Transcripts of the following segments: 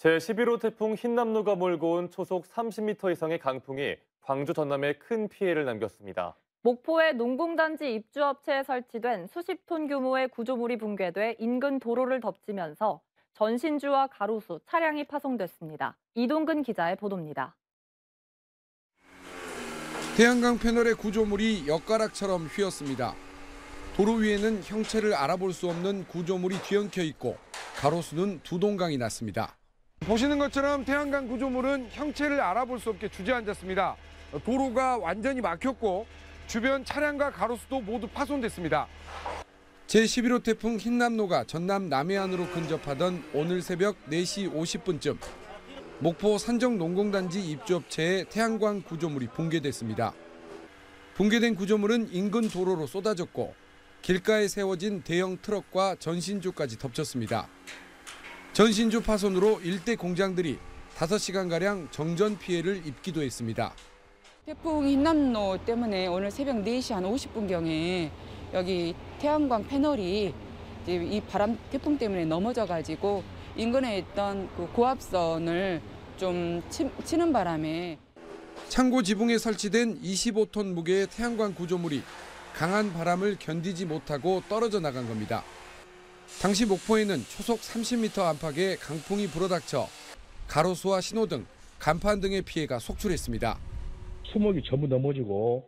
제11호 태풍 흰남노가 몰고 온 초속 30m 이상의 강풍이 광주 전남에 큰 피해를 남겼습니다. 목포의 농공단지 입주업체에 설치된 수십 톤 규모의 구조물이 붕괴돼 인근 도로를 덮치면서 전신주와 가로수, 차량이 파손됐습니다. 이동근 기자의 보도입니다. 태양광 패널의 구조물이 엿가락처럼 휘었습니다. 도로 위에는 형체를 알아볼 수 없는 구조물이 뒤엉켜 있고 가로수는 두 동강이 났습니다. 보시는 것처럼 태양광 구조물은 형체를 알아볼 수 없게 주저앉았습니다. 도로가 완전히 막혔고 주변 차량과 가로수도 모두 파손됐습니다. 제11호 태풍 흰남노가 전남 남해안으로 근접하던 오늘 새벽 4시 50분쯤 목포 산정농공단지 입주업체의 태양광 구조물이 붕괴됐습니다. 붕괴된 구조물은 인근 도로로 쏟아졌고 길가에 세워진 대형 트럭과 전신주까지 덮쳤습니다. 전신주 파손으로 일대 공장들이 5시간가량 정전 피해를 입기도 했습니다. 태풍 흰남노 때문에 오늘 새벽 4시 한 50분경에 여기 태양광 패널이 이 바람 태풍 때문에 넘어져가지고 인근에 있던 그 고압선을 좀 치는 바람에 창고 지붕에 설치된 25톤 무게의 태양광 구조물이 강한 바람을 견디지 못하고 떨어져 나간 겁니다. 당시 목포에는 초속 30m 안팎의 강풍이 불어닥쳐 가로수와 신호등, 간판 등의 피해가 속출했습니다. 수목이 전부 넘어지고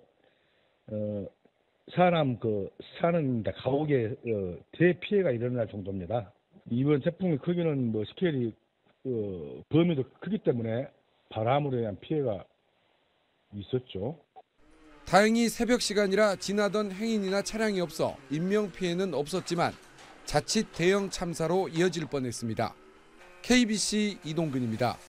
사람 사는 데 가옥에 대피해가 일어날 정도입니다. 이번 태풍의 크기는 스케일이 범위도 크기 때문에 바람으로 인한 피해가 있었죠. 다행히 새벽 시간이라 지나던 행인이나 차량이 없어 인명 피해는 없었지만 자칫 대형 참사로 이어질 뻔했습니다. KBC 이동근입니다.